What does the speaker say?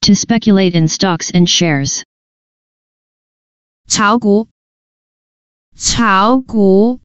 To speculate in stocks and shares. 炒股，炒股